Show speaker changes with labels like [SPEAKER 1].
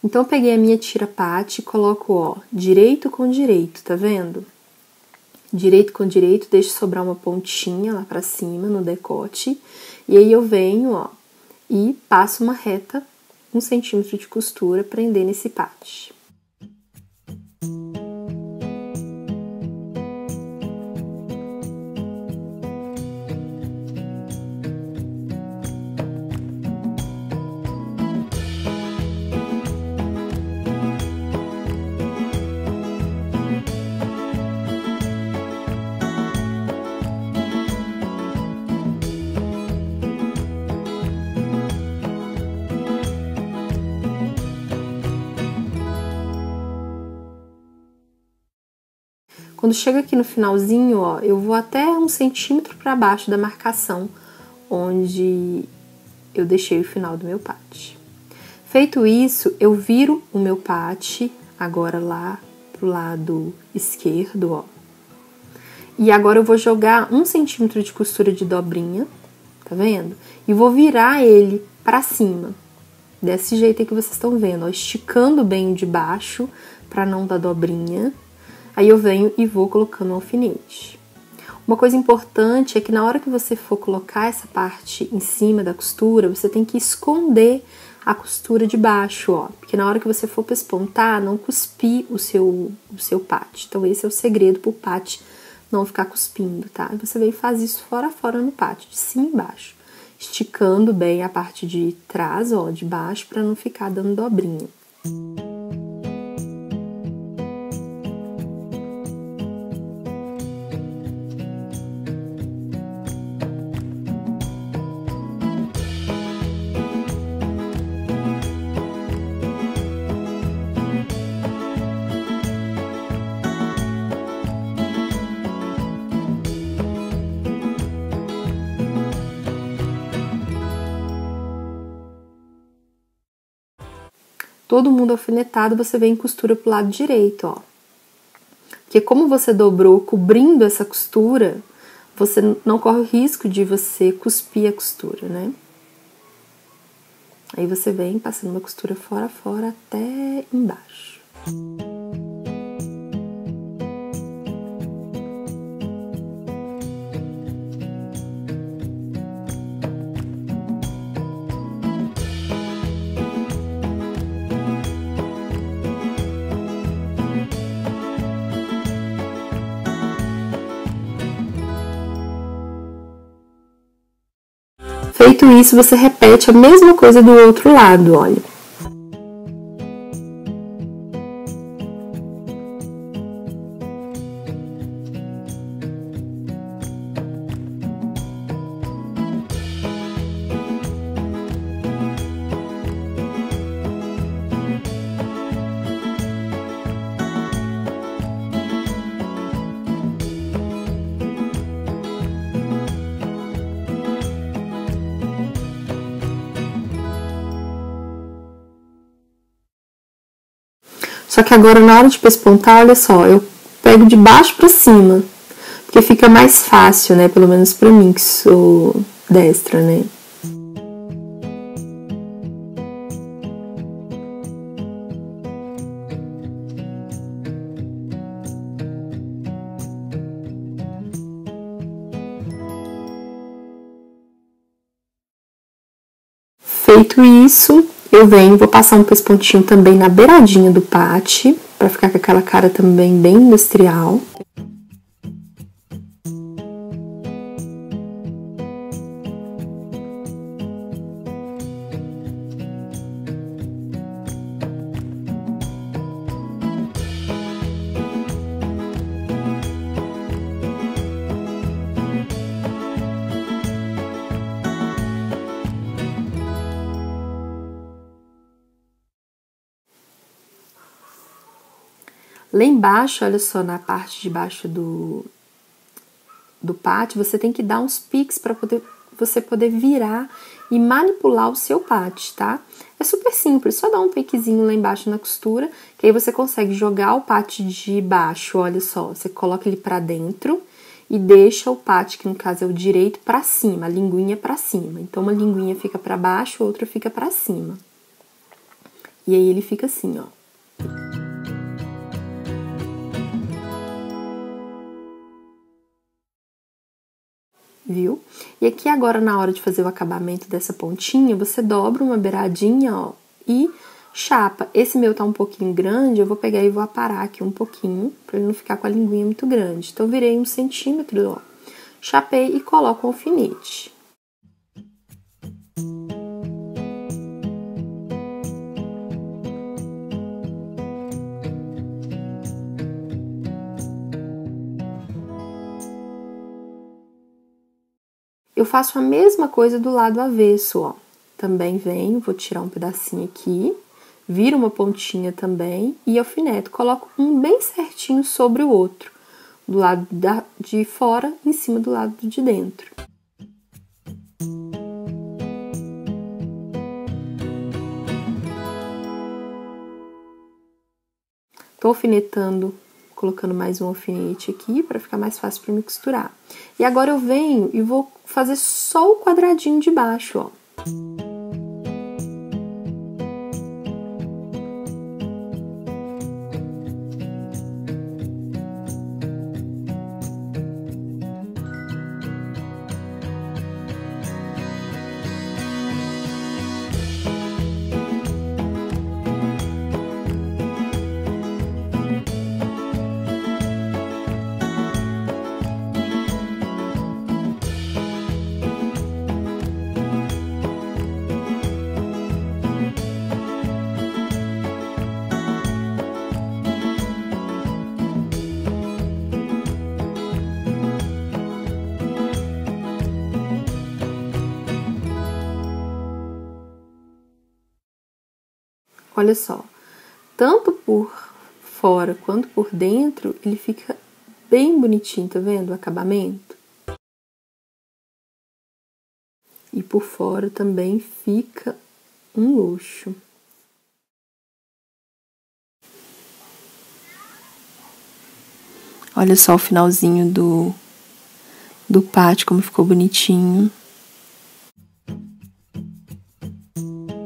[SPEAKER 1] Então, eu peguei a minha tira pate e coloco, ó, direito com direito, tá vendo? Direito com direito, deixo sobrar uma pontinha lá pra cima, no decote. E aí, eu venho, ó, e passo uma reta, 1 centímetro de costura, prender nesse pate. Quando chega aqui no finalzinho, ó, eu vou até 1 centímetro para baixo da marcação, onde eu deixei o final do meu pate. Feito isso, eu viro o meu pate, agora lá pro lado esquerdo, ó. E agora eu vou jogar 1 centímetro de costura de dobrinha, tá vendo? E vou virar ele pra cima, desse jeito aí que vocês estão vendo, ó, esticando bem de baixo pra não dar dobrinha. Aí eu venho e vou colocando um alfinete. Uma coisa importante é que na hora que você for colocar essa parte em cima da costura, você tem que esconder a costura de baixo, ó. Porque na hora que você for pespontar, não cuspir o seu pate. Então esse é o segredo pro pate não ficar cuspindo, tá? E você vem e faz isso fora a fora no pate, de cima e embaixo. Esticando bem a parte de trás, ó, de baixo, pra não ficar dando dobrinha. Todo mundo alfinetado, você vem e costura pro lado direito, ó. Porque como você dobrou cobrindo essa costura, você não corre o risco de você cuspir a costura, né? Aí você vem passando uma costura fora a fora até embaixo. Feito isso, você repete a mesma coisa do outro lado, olha. Só que agora, na hora de pespontar, olha só, eu pego de baixo pra cima, porque fica mais fácil, né? Pelo menos pra mim, que sou destra, né? Feito isso, eu venho, vou passar um pespontinho também na beiradinha do pate, pra ficar com aquela cara também bem industrial. Lá embaixo, olha só, na parte de baixo do pate, você tem que dar uns piques para você poder virar e manipular o seu pate, tá? É super simples, só dá um piquezinho lá embaixo na costura, que aí você consegue jogar o pate de baixo, olha só, você coloca ele pra dentro e deixa o pate, que no caso é o direito, pra cima, a linguinha pra cima. Então, uma linguinha fica pra baixo, outra fica pra cima. E aí ele fica assim, ó. Viu? E aqui agora, na hora de fazer o acabamento dessa pontinha, você dobra uma beiradinha, ó, e chapa. Esse meu tá um pouquinho grande, eu vou pegar e vou aparar aqui um pouquinho, pra ele não ficar com a linguinha muito grande. Então, eu virei 1 centímetro, ó, chapei e coloco o alfinete. Eu faço a mesma coisa do lado avesso, ó. Também venho, vou tirar um pedacinho aqui, viro uma pontinha também e alfineto. Coloco um bem certinho sobre o outro, do lado de fora em cima do lado de dentro. Tô alfinetando, colocando mais um alfinete aqui para ficar mais fácil para me costurar. E agora eu venho e vou fazer só o quadradinho de baixo, ó. Olha só, tanto por fora quanto por dentro, ele fica bem bonitinho, tá vendo o acabamento? E por fora também fica um luxo. Olha só o finalzinho do pátio, como ficou bonitinho.